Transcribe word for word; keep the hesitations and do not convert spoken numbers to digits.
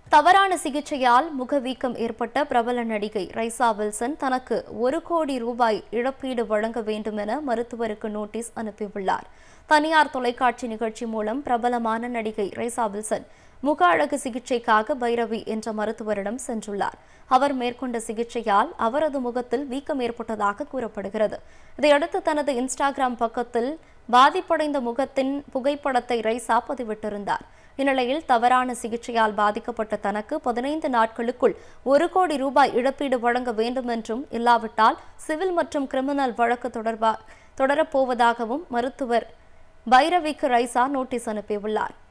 தவறான சிகிச்சையால் முகவீக்கம் ஏற்பட்ட பிரபல நடிகை ரைசா வில்சன் தனக்கு ஒரு கோடி ரூபாய் இழப்பீடு வழங்க வேண்டும் என மருத்துவருக்கு நோட்டீஸ் அனுப்பியுள்ளார். தனியார் தொலைக்காட்சி நிகழ்ச்சி மூலம் பிரபலமான நடிகை ரைசா வில்சன் முக அழகு சிகிச்சைக்காக பைரவி என்ற மருத்துவரிடம் சென்றுள்ளார். அவர் மேற்கொண்ட சிகிச்சையால் அவரது முகத்தில் வீக்கம் ஏற்பட்டதாக கூறப்படுகிறது. இதையடுத்து தனது இன்ஸ்டாகிராம் பக்கத்தில் பாதிப்படைந்த முகத்தின் புகைப்படத்தை ரைசா பதிவிட்டிருந்தார். இந்நிலையில் தவறான சிகிச்சையால் பாதிக்கப்பட்ட தனக்கு பதினைந்து நாட்களுக்குள் ஒரு கோடி ரூபாய் இழப்பீடு வழங்க வேண்டும் என்றும், இல்லாவிட்டால் சிவில் மற்றும் கிரிமினல் வழக்கு தொடர்பா தொடரப்போவதாகவும் மருத்துவர் பைரவிக்கு ரைசா நோட்டீஸ் அனுப்பியுள்ளார்.